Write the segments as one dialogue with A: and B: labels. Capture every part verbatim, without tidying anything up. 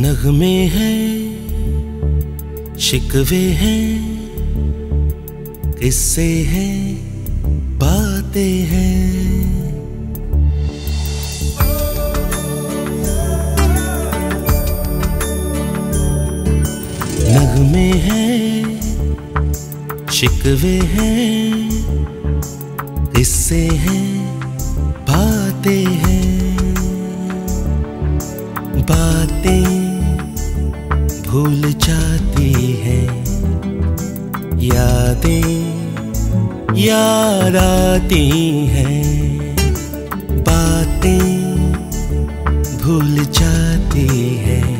A: नगमे हैं, शिकवे हैं, किस्से हैं, बातें हैं। नगमे हैं, शिकवे हैं, किस्से हैं, बातें हैं। बातें भूल जाती हैं, यादें याद आती हैं। बातें भूल जाती हैं,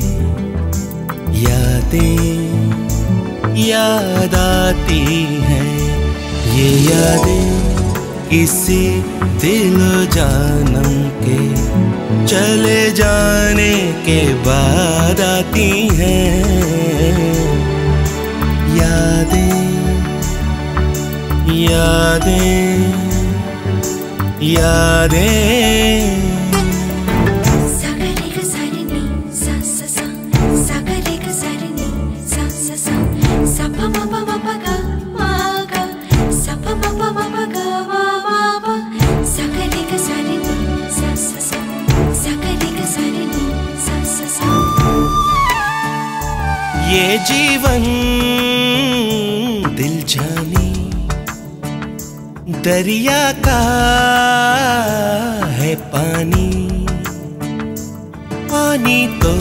A: यादें याद आती हैं। ये यादें किसी दिलो जानम के चले जाने के बाद आती हैं। यादें यादें यादें। ये जीवन दिल जानी दरिया का है पानी। पानी तो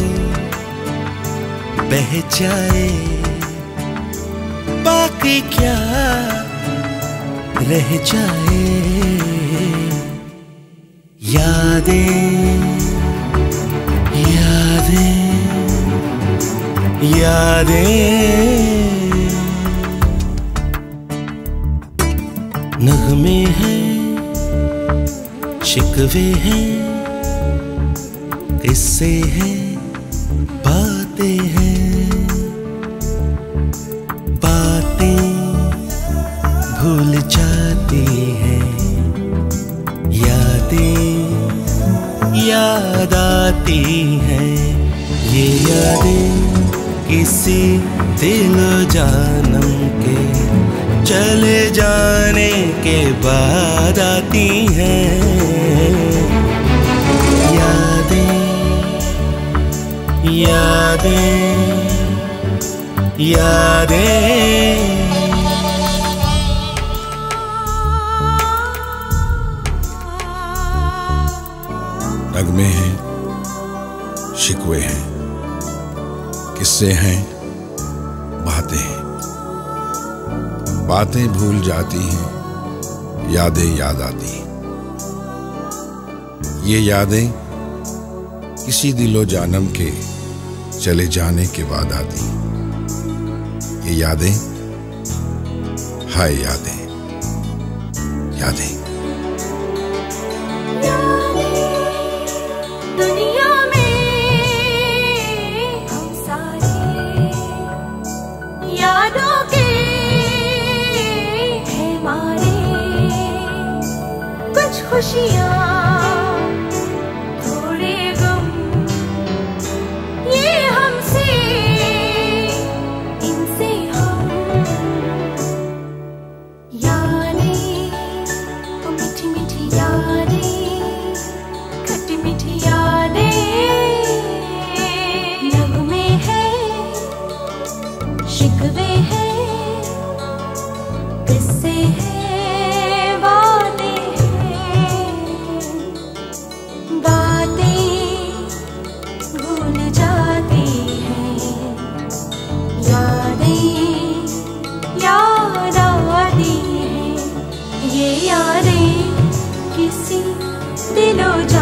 A: बह जाए, बाकी क्या रह जाए। यादें यादें यादें। नगमे हैं, शिकवे हैं, किस्से हैं, बातें हैं। बातें भूल जाती हैं, यादें याद आती हैं। ये यादें किसी दिलो जानम के चले जाने के बाद आती हैं। यादें यादें यादें।
B: नगमे हैं, शिकवे हैं, किस्से हैं, बातें हैं। बातें भूल जाती हैं, यादें याद आती हैं। ये यादें किसी दिलो जानम के चले जाने के बाद आती हैं। ये यादें हाय यादें यादें।
C: खुशियाँ थोड़े गम, ये हमसे इनसे हम। यादें वो मीठी मीठी यादें, खट्टी मीठी यादें। नगमे हैं, शिकवे हैं, किस्से हैं, किसी दिलो जा